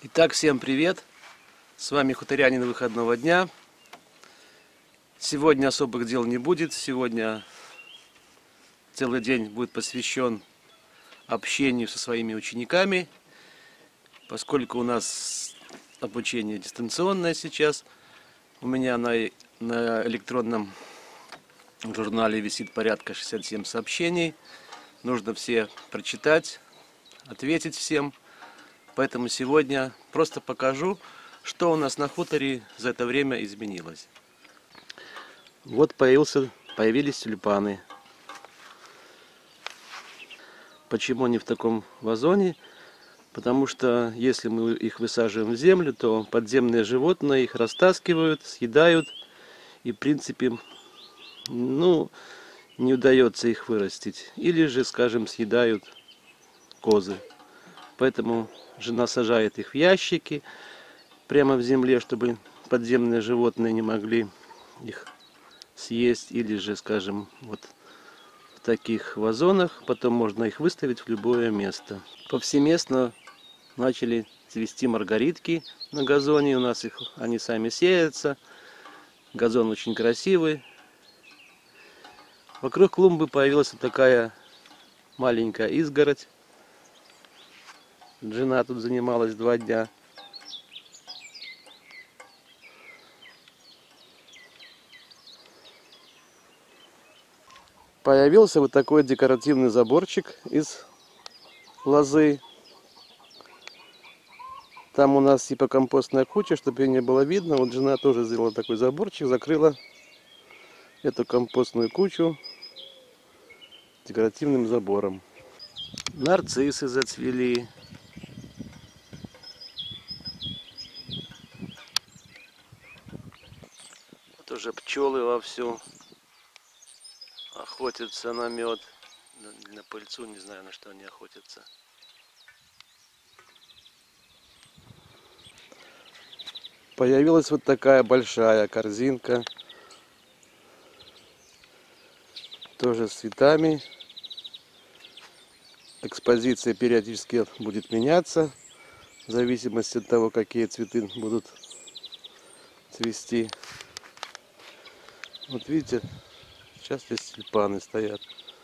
Итак, всем привет! С вами хуторянин выходного дня. Сегодня особых дел не будет. Сегодня целый день будет посвящен общению со своими учениками. Поскольку у нас обучение дистанционное сейчас, у меня на электронном журнале висит порядка 67 сообщений. Нужно все прочитать, ответить всем. Поэтому сегодня просто покажу, что у нас на хуторе за это время изменилось. Вот появились тюльпаны. Почему они в таком вазоне? Потому что если мы их высаживаем в землю, то подземные животные их растаскивают, съедают. И в принципе, не удается их вырастить. Или же, скажем, съедают козы. Поэтому жена сажает их в ящики прямо в земле, чтобы подземные животные не могли их съесть. Или же, скажем, вот в таких вазонах. Потом можно их выставить в любое место. Повсеместно начали цвести маргаритки на газоне. У нас они сами сеются. Газон очень красивый. Вокруг клумбы появилась вот такая маленькая изгородь. Жена тут занималась 2 дня. Появился вот такой декоративный заборчик из лозы. Там у нас типа компостная куча, чтобы ее не было видно. Вот жена тоже сделала такой заборчик, закрыла эту компостную кучу декоративным забором. Нарциссы зацвели. Вот уже пчелы вовсю охотятся на мед, на пыльцу, не знаю, на что они охотятся. Появилась вот такая большая корзинка, тоже с цветами. Экспозиция периодически будет меняться, в зависимости от того, какие цветы будут цвести. Вот видите, сейчас здесь тюльпаны стоят.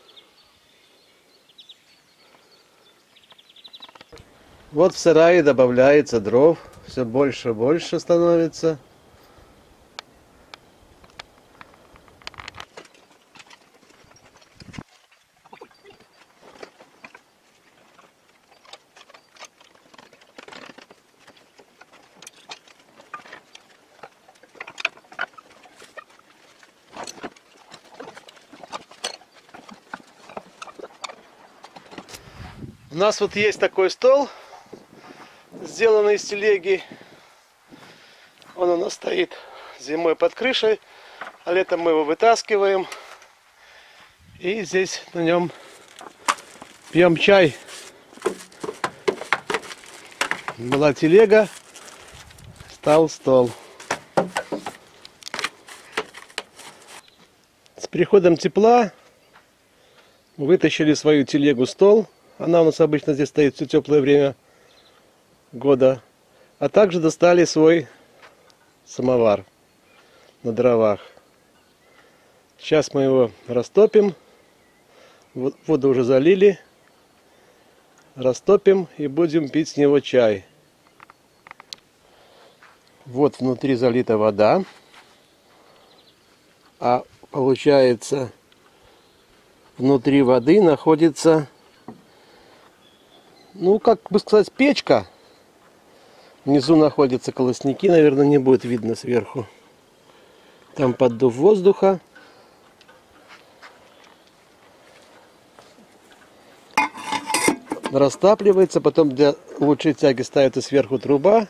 Вот в сарае добавляется дров, все больше и больше становится. У нас вот есть такой стол, сделанный из телеги. Он у нас стоит зимой под крышей, а летом мы его вытаскиваем. И здесь на нем пьем чай. Была телега, стал стол. С приходом тепла вытащили свою телегу-стол. Она у нас обычно здесь стоит все теплое время года. А также достали свой самовар на дровах. Сейчас мы его растопим. Воду уже залили. Растопим и будем пить с него чай. Вот внутри залита вода. А получается, внутри воды находится, как бы сказать, печка. Внизу находятся колосники, наверное, не будет видно сверху. Там поддув воздуха. Растапливается, потом для лучшей тяги ставится сверху труба.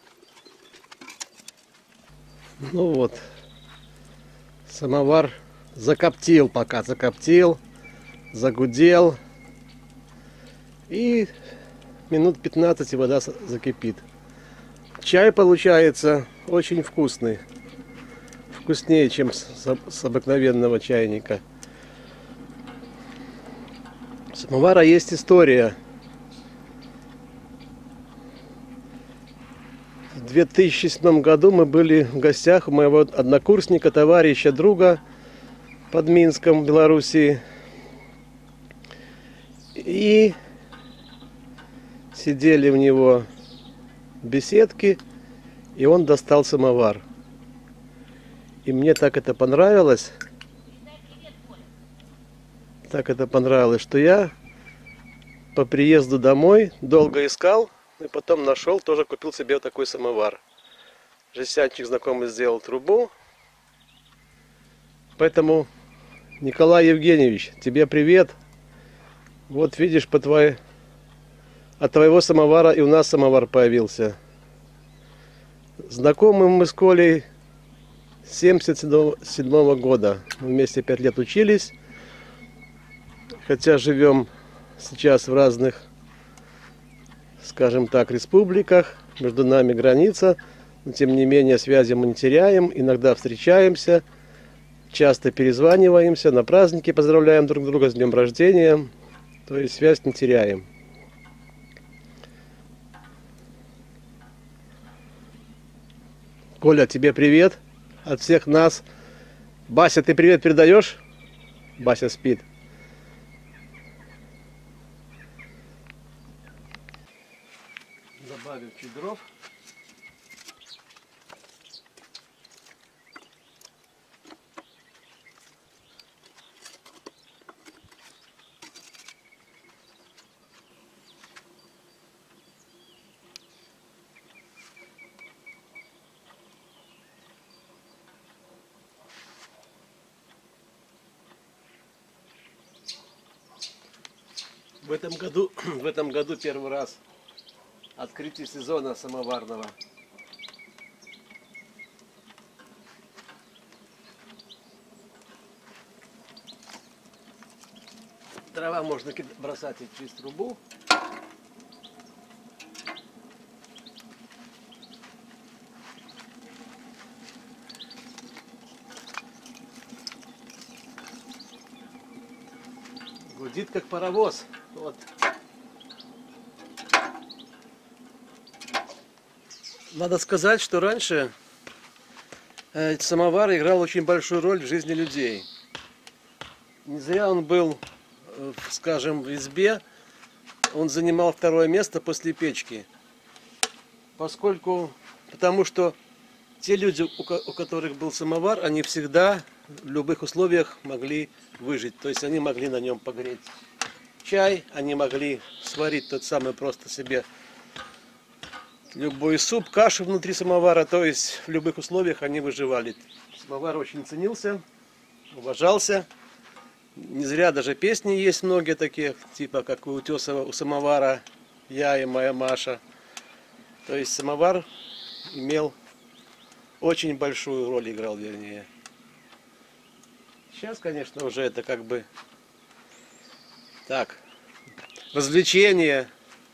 Ну вот, самовар Закоптил пока, закоптил, загудел. И минут 15 и вода закипит. Чай получается очень вкусный. Вкуснее, чем с обыкновенного чайника. У самовара есть история. В 2007 году мы были в гостях у моего однокурсника, товарища, друга под Минском, в Белоруссии. И сидели у него в беседке, и он достал самовар. И мне так это понравилось, что я по приезду домой долго искал, и потом нашел, тоже купил себе вот такой самовар. Жестянщик знакомый сделал трубу. Поэтому, Николай Евгеньевич, тебе привет. Вот видишь, от твоего самовара и у нас самовар появился. Знакомы мы с Колей с 1977 года. Мы вместе 5 лет учились. Хотя живем сейчас в разных, скажем так, республиках. Между нами граница. Но тем не менее связи мы не теряем. Иногда встречаемся. Часто перезваниваемся. На праздники поздравляем друг друга с днем рождения. То есть связь не теряем. Коля, тебе привет от всех нас. Бася, ты привет передаешь? Бася спит. Добавим чуть дров. В этом году первый раз открытие сезона самоварного. Дрова можно бросать и через трубу. Гудит как паровоз. Вот. Надо сказать, что раньше самовар играл очень большую роль в жизни людей. Не зря он был, скажем, в избе. Он занимал второе место после печки. Потому что те люди, у которых был самовар, они всегда в любых условиях могли выжить. То есть они могли на нем погреть чай, они могли сварить тот самый просто себе любой суп, кашу внутри самовара. То есть в любых условиях они выживали. Самовар очень ценился, уважался. Не зря даже песни есть многие такие, типа как у Утесова, у самовара «Я и моя Маша». То есть самовар имел очень большую роль, играл, вернее. Сейчас, конечно, уже это как бы так, развлечение.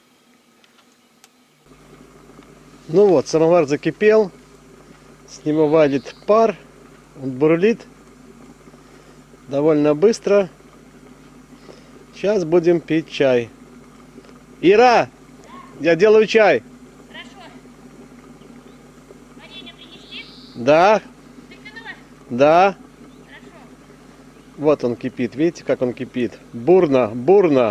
Ну вот, самовар закипел, с него валит пар, он бурлит довольно быстро. Сейчас будем пить чай. Ира, я делаю чай. Хорошо. Варенье принесли? Да. Да. Хорошо. Вот он кипит, видите, как он кипит. Бурно, бурно.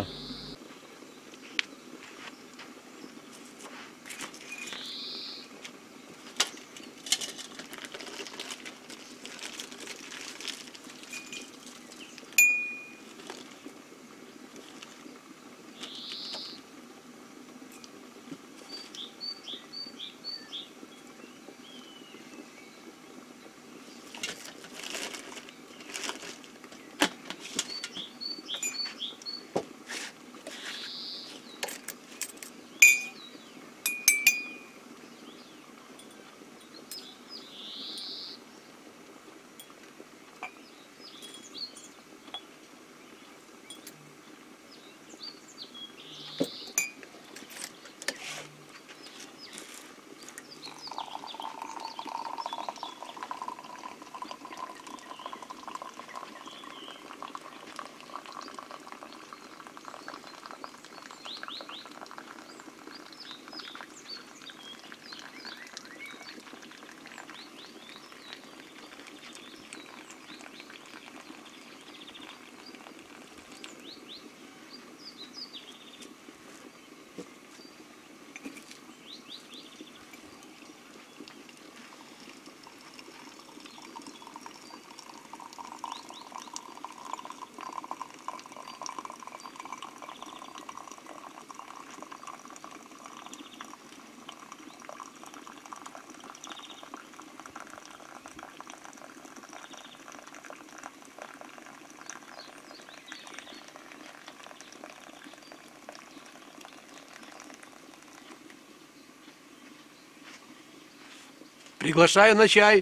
Приглашаю на чай.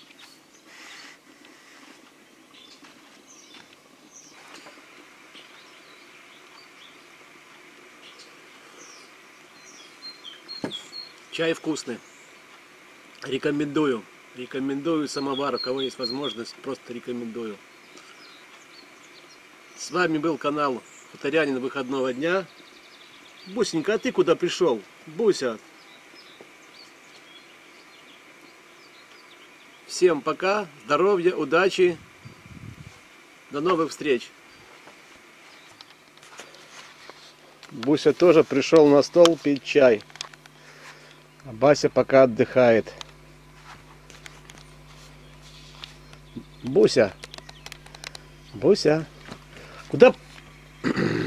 Чай вкусный. Рекомендую. Рекомендую самовар. У кого есть возможность, просто рекомендую. С вами был канал Хуторянин выходного дня. Бусенька, а ты куда пришел? Буся. Всем пока, здоровья, удачи. До новых встреч. Буся тоже пришел на стол пить чай. А Бася пока отдыхает. Буся. Буся. Куда?